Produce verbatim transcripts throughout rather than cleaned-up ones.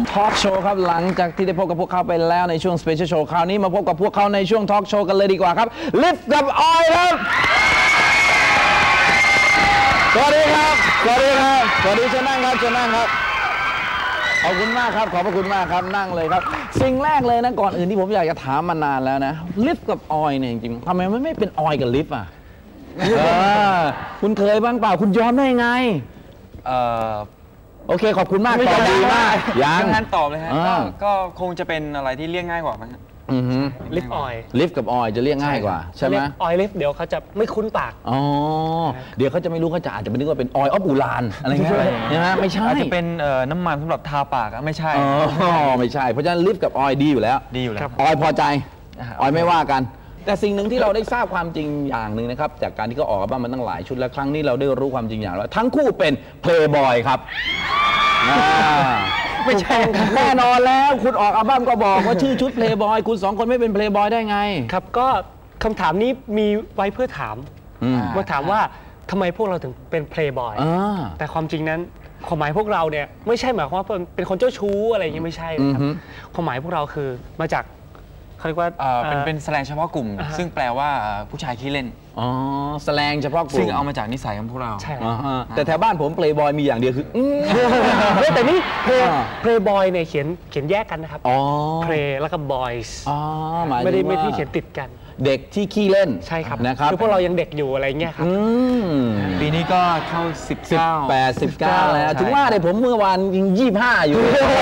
ทอล์กโชว์ครับหลังจากที่ได้พบกับพวกเขาไปแล้วในช่วงสเปเชียลโชว์คราวนี้มาพบกับพวกเขาในช่วงทอล์กโชว์กันเลยดีกว่าครับลิฟกับออยครับสวัสดีครับสวัสดีครับสวัสดีเชิญนั่งครับเชิญนั่งครับขอบคุณมากครับขอบพระคุณมากครับนั่งเลยครับสิ่งแรกเลยนะก่อนอื่นที่ผมอยากจะถามมานานแล้วนะลิฟกับออยเนี่ยจริงๆทำไมมันไม่เป็นออยกับลิฟอ่ะคุณเคยบ้างเปล่าคุณยอมได้ไงเออโอเคขอบคุณมากตอบดีมากยังงั้นตอบเลยฮะก็คงจะเป็นอะไรที่เรียกง่ายกว่ามั้งลิฟออยลิฟกับออยจะเรียกง่ายกว่าใช่ไหมออยลิฟเดี๋ยวเขาจะไม่คุ้นปากอ๋อเดี๋ยวเขาจะไม่รู้เขาจะอาจจะไปนึกว่าเป็นออยออฟอูรานอะไรเงี้ยใช่ไหมไม่ใช่อาจจะเป็นน้ำมันสำหรับทาปากไม่ใช่อ๋อไม่ใช่เพราะฉะนั้นลิฟกับออยดีอยู่แล้วดีอยู่แล้วออยพอใจออยไม่ว่ากันแต่สิ่งหนึ่งที่เราได้ทราบความจริงอย่างหนึ่งนะครับจากการที่เขาออกอัลบั้มมาตั้งหลายชุดและครั้งนี้เราได้รู้ความจริงอย่างว่าทั้งคู่เป็นเพลย์บอยครับไม่ใช่แน่นอนแล้วคุณออกอัลบั้มก็บอกว่าชื่อชุดเพลย์บอยคุณสองคนไม่เป็นเพลย์บอยได้ไงครับก็คำถามนี้มีไว้เพื่อถามมาถามว่าทำไมพวกเราถึงเป็นเพลย์บอยแต่ความจริงนั้นความหมายพวกเราเนี่ยไม่ใช่หมายความว่าเป็นคนเจ้าชู้อะไรอย่างนี้ไม่ใช่นะครับความหมายพวกเราคือมาจากเขาเรียกว่าเป็นเป็นแสลงเฉพาะกลุ่มซึ่งแปลว่าผู้ชายขี้เล่นอ๋อแสลงเฉพาะกลุ่มซึ่งเอามาจากนิสัยของพวกเราใช่แต่แถวบ้านผมเพลย์บอยมีอย่างเดียวคือแต่นี่เพลย์บอยเนี่ยเขียนเขียนแยกกันนะครับเพลย์แล้วก็บอยส์ไม่ได้ไม่ที่เขียนติดกันเด็กที่ขี้เล่นใช่ครับนะครับคือพวกเรายังเด็กอยู่อะไรเงี้ยครับปีนี้ก็เข้าสิบเก้าแปด สิบเก้าแล้วถึงว่าเลยผมเมื่อวานยังยี่สิบห้าอยู่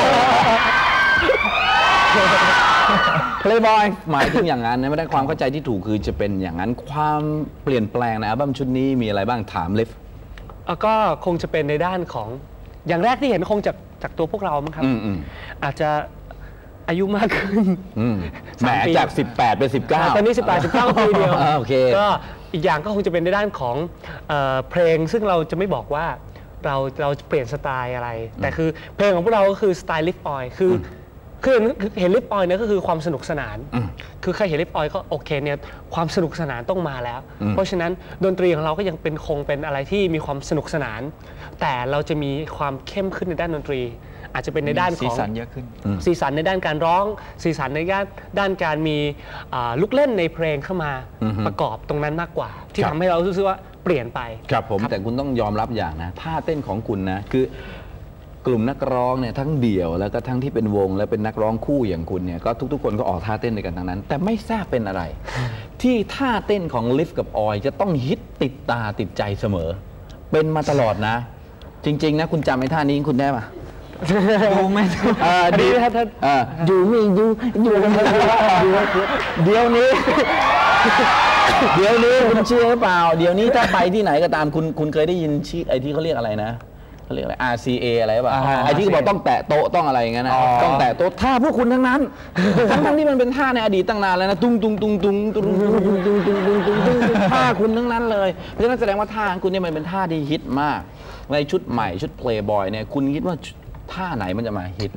เพลย์บอยหมายถึงอย่างนั้นนะไม่ได้ความเข้าใจที่ถูกคือจะเป็นอย่างนั้นความเปลี่ยนแปลงในอัลบั้มชุดนี้มีอะไรบ้างถามลิฟก็คงจะเป็นในด้านของอย่างแรกที่เห็นคงจากจากตัวพวกเรามั้งครับอาจจะอายุมากขึ้นแหมจากสิบแปดเป็นสิบเก้าตอนนี้สิบแปด สิบเก้าปีเดียวโอเคก็อีกอย่างก็คงจะเป็นในด้านของเพลงซึ่งเราจะไม่บอกว่าเราเราเปลี่ยนสไตล์อะไรแต่คือเพลงของพวกเราก็คือสไตล์ลิฟออยคือคือเห็นลิปออยเนี่ยก็คือความสนุกสนานคือใครเห็นลิปออยก็โอเคเนี่ยความสนุกสนานต้องมาแล้วเพราะฉะนั้นดนตรีของเราก็ยังเป็นคงเป็นอะไรที่มีความสนุกสนานแต่เราจะมีความเข้มขึ้นในด้านดนตรีอาจจะเป็นในด้านของสีสันเยอะขึ้นสีสันในด้านการร้องสีสันในด้านด้านการมีลูกเล่นในเพลงเข้ามาประกอบตรงนั้นมากกว่าที่ทำให้เรารู้สึกว่าเปลี่ยนไปครับผมแต่คุณต้องยอมรับอย่างนะท่าเต้นของคุณนะคือกลุ่มนักร้องเนี่ยทั้งเดี่ยวแล้วก็ทั้งที่เป็นวงและเป็นนักร้องคู่อย่างคุณเนี่ยก็ทุกๆคนก็ออกท่าเต้นด้วยกันทั้งนั้นแต่ไม่ทราบเป็นอะไรที่ท่าเต้นของลิฟกับออยจะต้องฮิตติดตาติดใจเสมอเป็นมาตลอดนะจริงๆนะคุณจำไอ้ท่านี้คุณได้ปะดูไหมดีครับท่านอยู่มีอยู่อยู่เดี๋ยวนี้เดี๋ยวนี้คุณเชื่อหรือเปล่าเดี๋ยวนี้ถ้าไปที่ไหนก็ตามคุณคุณเคยได้ยินชื่อไอ้ที่เขาเรียกอะไรนะเขาเรียกอะไร อาร์ ซี เอ อะไรป่ะไอ้ที่บอกต้องแตะโต๊ะต้องอะไรอย่างเงี้ยนะต้องแตะโต๊ะท่าพวกคุณทั้งนั้นทั้งทั้งที่มันเป็นท่าในอดีตตั้งนานแล้วนะตุ้งตุ้งตุ้งตุ้งตุ้งตุ้งตุ้งตุ้งตุ้งตุ้งตุ้งตุ้งท่าคุณทั้งนั้นเลยเพราะฉะนั้นแสดงว่าท่าของคุณเนี่ยมันเป็นท่าที่ฮิตมากในชุดใหม่ชุดเพลย์บอยเนี่ยคุณคิดว่าท่าไหนมันจะมาฮิต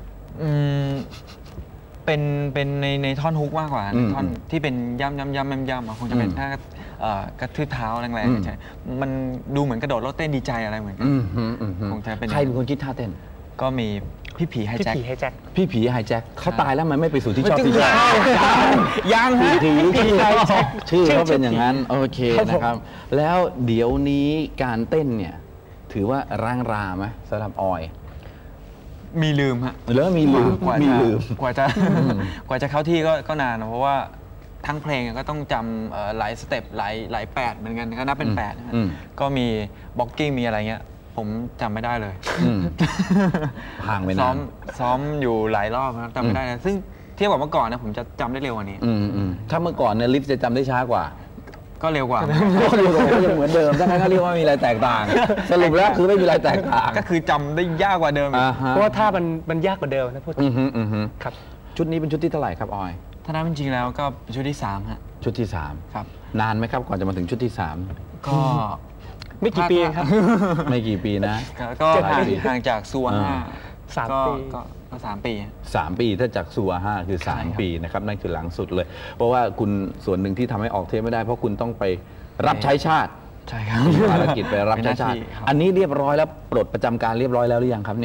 เป็นเป็นในในท่อนฮุกมากกว่าท่อนที่เป็นย่ำย่ำย่ำย่ำย่ำคงจะเป็นท่ากระทืบเท้าแรงๆใช่มันดูเหมือนกระโดดแล้วเต้นดีใจอะไรเหมือนกันคงจะเป็นใครเป็นคนคิดท่าเต้นก็มีพี่ผีไฮแจ็คพี่ผีไฮแจ็คเขาตายแล้วมันไม่ไปสู่ที่ชอบที่ชอบยังฮะพี่ผีไฮแจ็คชื่อเขาเป็นอย่างนั้นโอเคนะครับแล้วเดี๋ยวนี้การเต้นเนี่ยถือว่าร่างราไหมสำหรับออยมีลืมฮะแล้วมีลืมมีลืมกว่าจะกว่าจะเข้าที่ก็ก็นานเพราะว่าทั้งเพลงก็ต้องจำหลายสเต็ปหลายหลายแปดเหมือนกันก็นับเป็นแปดก็มีบ็อกกิ้งมีอะไรเงี้ยผมจำไม่ได้เลยห่างไปนานซ้อมซ้อมอยู่หลายรอบครับจำไม่ได้เลยซึ่งเทียบกับเมื่อก่อนนะผมจะจำได้เร็วกว่านี้ถ้าเมื่อก่อนเนี่ยลิฟจะจำได้ช้ากว่าก็เร็วกว่าก็เร็วกว่าก็ยังเหมือนเดิมดังนั้นก็เรียกว่ามีอะไรแตกต่างสรุปแล้วคือไม่มีอะไรแตกต่างก็คือจำได้ยากกว่าเดิมเพราะว่าถ้ามันมันยากกว่าเดิมนะพูดครับชุดนี้เป็นชุดที่เท่าไหร่ครับออยถ้านับจริงๆแล้วก็ชุดที่สามฮะชุดที่สามครับนานไหมครับก่อนจะมาถึงชุดที่สามก็ไม่กี่ปีครับไม่กี่ปีนะก็ห่างจากซัวห้าสามปีก็สามปีสามปีถ้าจากซัวห้าคือสามปีนะครับนั่นคือหลังสุดเลยเพราะว่าคุณส่วนหนึ่งที่ทำให้ออกเทปไม่ได้เพราะคุณต้องไปรับใช้ชาติใช่ครับภารกิจไปรับใช้ชาติอันนี้เรียบร้อยแล้วปลดประจำการเรียบร้อยแล้วหรือยังครับเนี่ย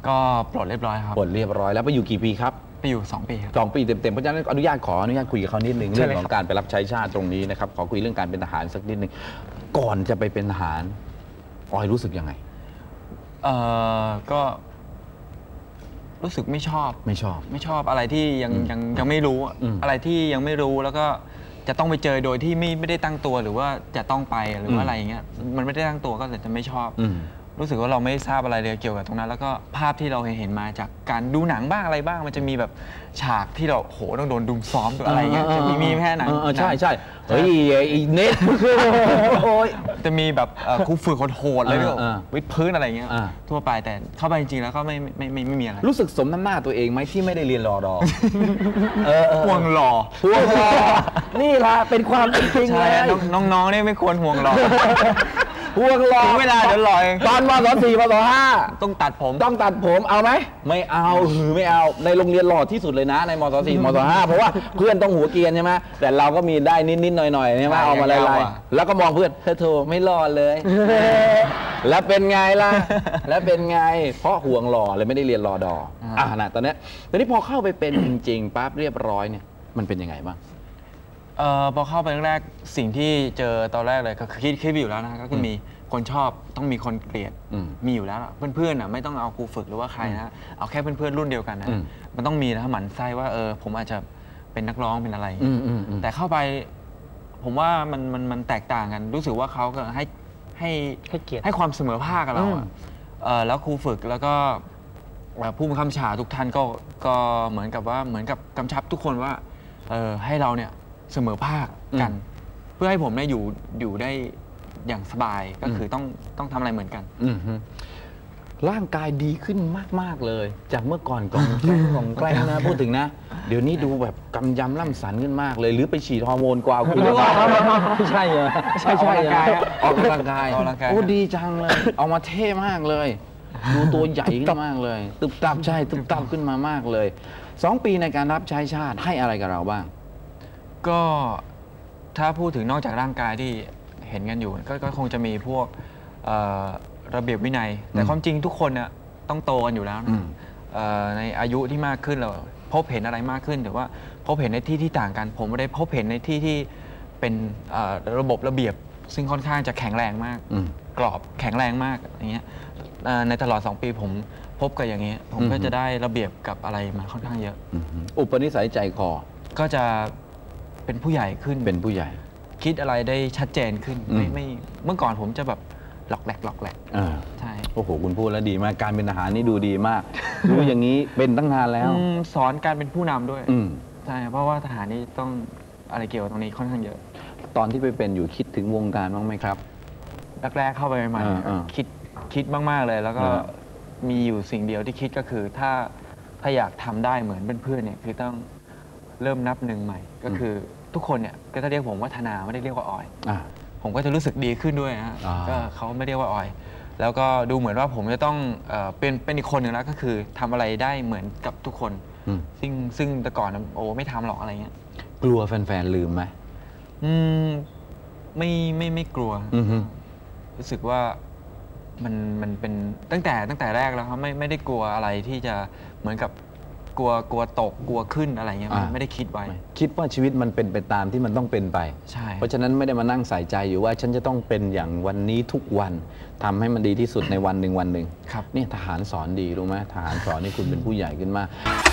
ก็ปลดเรียบร้อยครับปลดเรียบร้อยแล้วไปอยู่กี่ปีครับไปอยู่สองปีครับสองปีเต็มๆเพราะฉะนั้นอนุญาตขออนุญาตคุยกับเขานิดนึงเรื่องของการไปรับใช้ชาติตรงนี้นะครับขอคุยเรื่องการเป็นทหารสักนิดนึงก่อนจะไปเป็นทหารออยรู้สึกยังไงเออก็รู้สึกไม่ชอบไม่ชอบไม่ชอบอะไรที่ยังยังยังไม่รู้อะไรที่ยังไม่รู้แล้วก็จะต้องไปเจอโดยที่ไม่ไม่ได้ตั้งตัวหรือว่าจะต้องไปหรือว่าอะไรอย่างเงี้ยมันไม่ได้ตั้งตัวก็เลยจะไม่ชอบรู้สึกว่าเราไม่ทราบอะไรเลยเกี่ยวกับตรงนั้นแล้วก็ภาพที่เราเห็นมาจากการดูหนังบ้างอะไรบ้างมันจะมีแบบฉากที่เราโหต้องโดนดุมซ้อมตัวอะไรเงี้ยจะมีมีแค่หนังใช่ใช่เฮ้ยไอ้เน็ตจะมีแบบครูฝึกโหดๆเลยด้วยวิดพื้นอะไรเงี้ยทั่วไปแต่เข้าไปจริงๆแล้วก็ไม่ไม่ไม่ไม่มีอะไรรู้สึกสมน้ำหน้าตัวเองไหมที่ไม่ได้เรียนรอดอห่วงหล่อห่วงหล่อนี่ล่ะเป็นความจริงเลยน้องๆนี่ไม่ควรห่วงหล่อห่วงหล่อเวลาเดี๋ยวหล่อเองตอนมศสี่มศห้าต้องตัดผมต้องตัดผมเอาไหมไม่เอาหือไม่เอาในโรงเรียนหล่อที่สุดเลยนะในมศสี่มศห้าเพราะว่าเพื่อนต้องหัวเกียนใช่ไหมแต่เราก็มีได้นิดๆหน่อยๆใช่ไหมเอามาไล่ๆแล้วก็มองเพื่อนเธอโธ่ไม่หล่อเลยแล้วเป็นไงล่ะแล้วเป็นไงเพราะห่วงหล่อเลยไม่ได้เรียนรอดออ่านะตอนนี้ตอนนี้พอเข้าไปเป็นจริงๆปั๊บเรียบร้อยเนี่ยมันเป็นยังไงบ้างเอ่อพอเข้าไปแรกสิ่งที่เจอตอนแรกเลยก็คือคิดคิดอยู่แล้วนะก็คือมีคนชอบต้องมีคนเกลียดมีอยู่แล้วเพื่อนๆอ่ะไม่ต้องเอาครูฝึกหรือว่าใครนะเอาแค่เพื่อนๆรุ่นเดียวกันนะมันต้องมีนะหมั่นไส้ว่าเออผมอาจจะเป็นนักร้องเป็นอะไรแต่เข้าไปผมว่ามันมันมันแตกต่างกันรู้สึกว่าเขาก็ให้ให้ให้เกียรติให้ความเสมอภาคกับเราแล้วครูฝึกแล้วก็ผู้บังคับบัญชาทุกท่านก็ก็เหมือนกับว่าเหมือนกับกำชับทุกคนว่าเออให้เราเนี่ยเสมอภาคกันเพื่อให้ผมได้อยู่อยู่ได้อย่างสบายก็คือต้องต้องทำอะไรเหมือนกันร่างกายดีขึ้นมากๆเลยจากเมื่อก่อนกองแกล้งกองแกล้งนะพูดถึงนะเดี๋ยวนี้ดูแบบกำยำล่ำสันขึ้นมากเลยหรือไปฉีดฮอร์โมนกว่าคุณไม่ใช่เหรอใช่ใช่ออกกำลังกายโอ้ดีจังเลยออกมาเท่มากเลยดูตัวใหญ่ขึ้นมากเลยตึบตับใช่ตึบตับขึ้นมามากเลยสองปีในการรับใช้ชาติให้อะไรกับเราบ้างก็ถ้าพูดถึงนอกจากร่างกายที่เห็นกันอยู่ก็ก็คงจะมีพวกระเบียบวินัยแต่ความจริงทุกคนเนี่ยต้องโตกันอยู่แล้วนะในอายุที่มากขึ้นเราพบเห็นอะไรมากขึ้นแต่ว่าพบเห็นในที่ที่ต่างกันผมไม่ได้พบเห็นในที่ที่เป็นระบบระเบียบซึ่งค่อนข้างจะแข็งแรงมากกรอบแข็งแรงมากอย่างเงี้ยในตลอดสองปีผมพบกับอย่างเงี้ยผมก็จะได้ระเบียบกับอะไรมาค่อนข้างเยอะอุปนิสัยใจคอก็จะเป็นผู้ใหญ่ขึ้นเป็นผู้ใหญ่คิดอะไรได้ชัดเจนขึ้นไม่ไม่เมื่อก่อนผมจะแบบหลอกแหลกหลอกแหลกใช่โอ้โหคุณพูดแล้วดีมากการเป็นทหารนี่ดูดีมากรู้อย่างนี้เป็นตั้งนานแล้วสอนการเป็นผู้นำด้วยใช่เพราะว่าทหารนี่ต้องอะไรเกี่ยวกับตรงนี้ค่อนข้างเยอะตอนที่ไปเป็นอยู่คิดถึงวงการบ้างไหมครับแรกๆเข้าไปใหม่ๆคิดคิดมากๆเลยแล้วก็มีอยู่สิ่งเดียวที่คิดก็คือถ้าถ้าอยากทำได้เหมือนเพื่อนๆเนี่ยคือต้องเริ่มนับหนึ่งใหม่ก็คือทุกคนเนี่ยก็จะเรียกผมว่าธนาไม่ได้เรียกว่าออยผมก็จะรู้สึกดีขึ้นด้วยนะก็เขาไม่เรียกว่าออยแล้วก็ดูเหมือนว่าผมจะต้องเป็นเป็นอีกคนหนึ่งแล้วก็คือทำอะไรได้เหมือนกับทุกคนซึ่งซึ่งแต่ก่อนโอ้ไม่ทำหรอกอะไรเงี้ยกลัวแฟนๆลืมไหมอืมไม่ไม่ไม่กลัวรู้สึกว่ามันมันเป็นตั้งแต่ตั้งแต่แรกแล้วครับไม่ไม่ได้กลัวอะไรที่จะเหมือนกับกลัวกลัวตกกลัวขึ้นอะไรเงี้ยไม่ได้คิดไว้คิดว่าชีวิตมันเป็นไปตามที่มันต้องเป็นไปใช่เพราะฉะนั้นไม่ได้มานั่งใส่ใจอยู่ว่าฉันจะต้องเป็นอย่างวันนี้ทุกวันทำให้มันดีที่สุดในวันหนึ่งวันหนึ่งครับนี่ทหารสอนดีรู้ไหมทหารสอนนี่คุณเป็นผู้ใหญ่ขึ้นมาก